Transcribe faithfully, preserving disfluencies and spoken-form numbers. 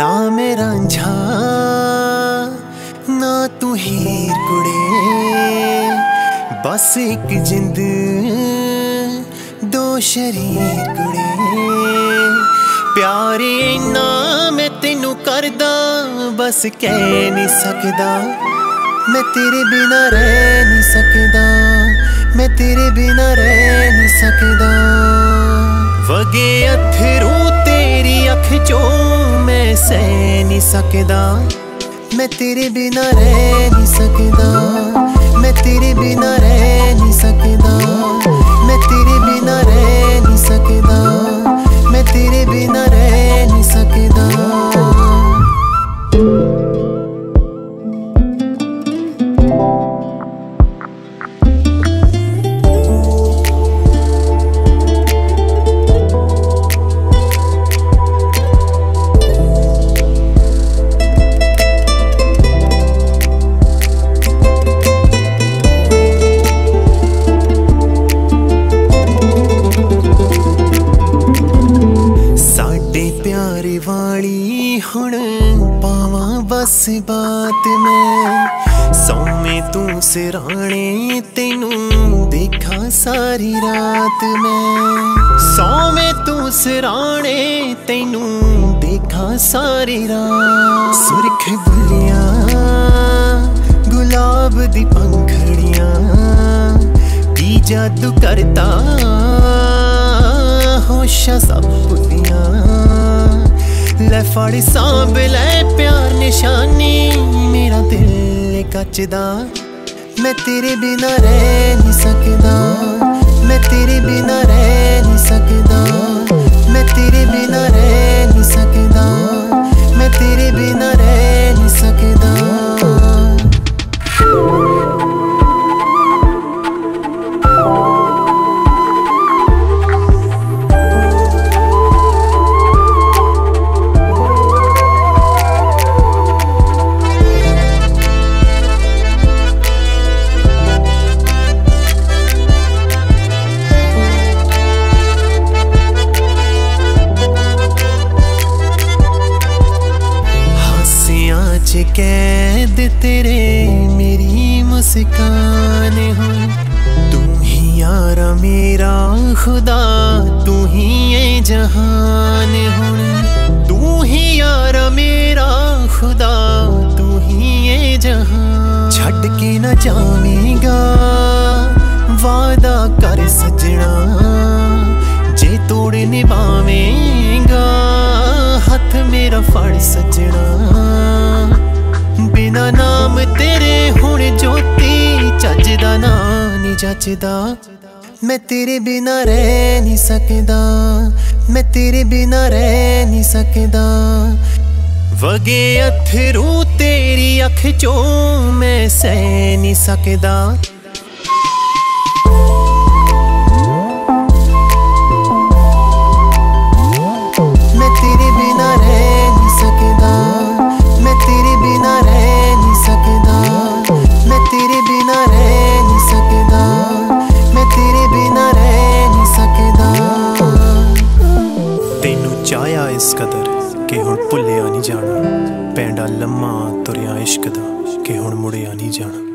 ना मेरा रांझा ना तू हीर कुड़े, बस एक जिंद दो शरीर कुड़े। प्यार इन्ना मैं तेनू करदा बस कह नहीं सकदा, मैं तेरे बिना रह नहीं सकदा, मैं तेरे बिना रह नहीं सकदा। वगे अथरू तेरी अख चों मैं सह नहीं सकदा, मैं तेरे बिना रह नहीं सकदा, मैं तेरे बिना रह नहीं सकदा, मैं तेरे बिना रह नहीं सकदा, मैं तेरे बिना रह नहीं सकदा। प्यारे वाली हुण पावा बस बात मैं, सौमे तू सिराने तेनू देखा सारी रात मैं। सौमे तू सिराने तेनू देखा सारी रात। सुरख बुलियां गुलाब दी पंखड़ियां की जादू करता होशा सब भुलियां। ले फड़ सांभ ले प्यार निशानी मेरा दिल कचदा, मैं तेरे बिना रह नहीं सकदा, मैं तेरे बिना रह नहीं सकदा, मैं तेरे बिना रह नहीं सकदा, मैं तेरे बिना रह नहीं सकदा। कैद तेरे मेरी मुस्कान हो, तू ही यारा मेरा खुदा, तू ही ये जहान हो। तू ही यारा मेरा खुदा, तू ही ये जहान। छड़ के न जावेगा वादा कर सजना, जे तोड़ निभावेगा हाथ मेरा फड़ सजना। बिना नाम तेरे हुण ज्योति चजदा ना नहीं जचदा, मैं तेरे बिना रह नहीं सकदा, मैं तेरे बिना रह नहीं सकदा। वगे अथरू तेरी अख चों मैं सह नहीं सकदा। मैं तेरे बिना रह नहीं सकदा, मैं तेरे बिना रह नहीं सकदा, मैं तेरे बिना रह नहीं सकदा, मैं तेरे बिना रह नहीं सकदा। तेनू चाया इस कदर कि हुण भुलिया नहीं जाना, पैंडा लम्मा तुरिया इश्क दा कि हुण मुड़िया नहीं जाना।